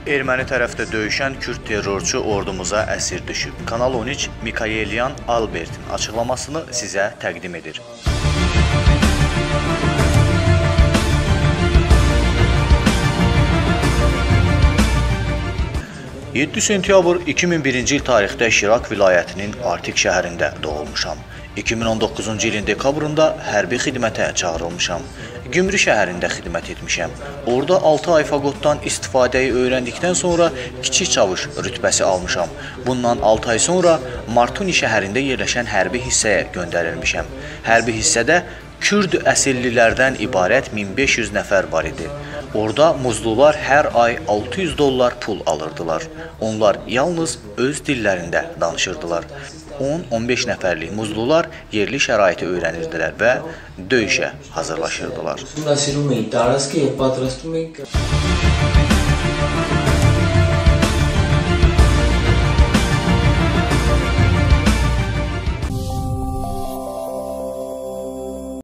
Erməni tərəfdə döyüşən Kürd terrorçu ordumuza əsir düşüb. Kanal 13 Mikayelyan Albertin açıqlamasını sizə təqdim edir. 7 sentyabr 2001-ci il tarixdə Şirak vilayətinin Artik şəhərində doğulmuşam. 2019-cu ilin dekabrında hərbi xidmətə çağırılmışam. Gümrü şəhərində xidmət etmişəm. Orada 6 ay faqotdan istifadəyi öyrəndikdən sonra kiçik çavuş rütbəsi almışam. Bundan 6 ay sonra Martuni şəhərində yerləşən hərbi hissəyə göndərilmişəm. Hərbi hissədə Kürd əsillilərdən ibarət 1500 nəfər var idi. Orada muzlular hər ay $600 pul alırdılar. Onlar yalnız öz dillərində danışırdılar. 10-15 nəfərlik muzlular yerli şəraiti öyrənirdilər və döyüşə hazırlaşırdılar.